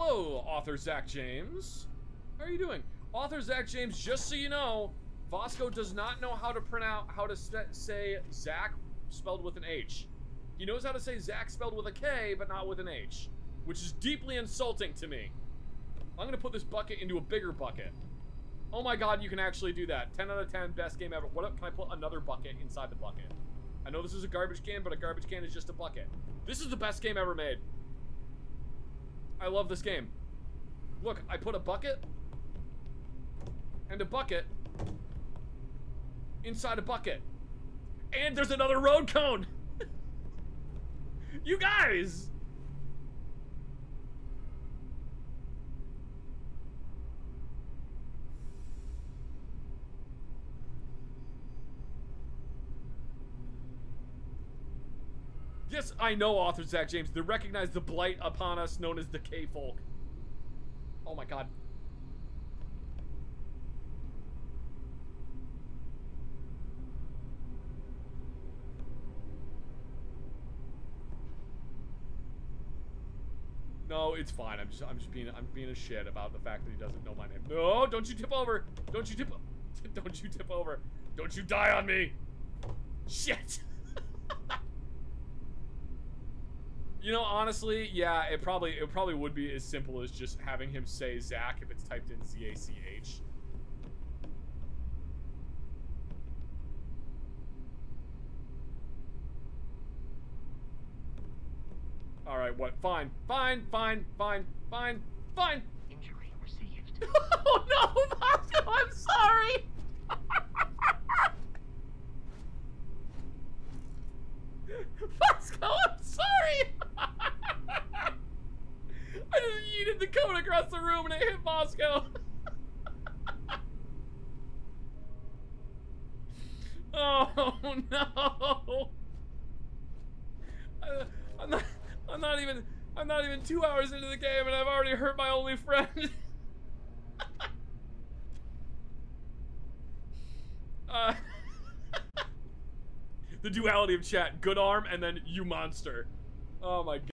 Hello, author Zach James. How are you doing? Author Zach James, just so you know, Vasco does not know how to say Zach spelled with an H. He knows how to say Zach spelled with a K, but not with an H, which is deeply insulting to me. I'm gonna put this bucket into a bigger bucket. Oh my god, you can actually do that. 10 out of 10, best game ever. What up? Can I put another bucket inside the bucket? I know this is a garbage can, but a garbage can is just a bucket. This is the best game ever made. I love this game. Look, I put a bucket and a bucket inside a bucket. And there's another road cone! You guys! Yes, I know, author Zach James. They recognize the blight upon us known as the K-Folk. Oh my god. No, it's fine. I'm being a shit about the fact that he doesn't know my name. No, don't you tip over. Don't you tip over. Don't you die on me. Shit. You know, honestly, yeah, it probably would be as simple as just having him say Zach if it's typed in Z-A-C-H. Alright, what? Fine. Fine. Injury received. Oh no, Vasco, I'm sorry! Vasco, I'm sorry! I just yeeted the cone across the room and it hit Vasco. Oh no! I'm not even 2 hours into the game and I've already hurt my only friend. The duality of chat, good arm and then you monster. Oh my god.